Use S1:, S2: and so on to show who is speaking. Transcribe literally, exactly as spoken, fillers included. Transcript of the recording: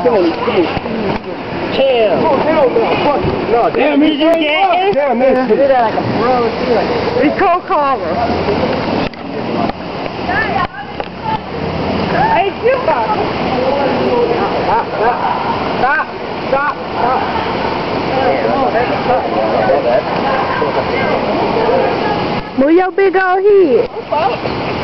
S1: Come on, come on. Damn. Oh, hell no. Fuck. No, damn, did you get it? Damn, that's it. Like a bro, it's cold collar. Hey, Cuba. Stop, stop, stop, stop, stop.
S2: Move your big old head.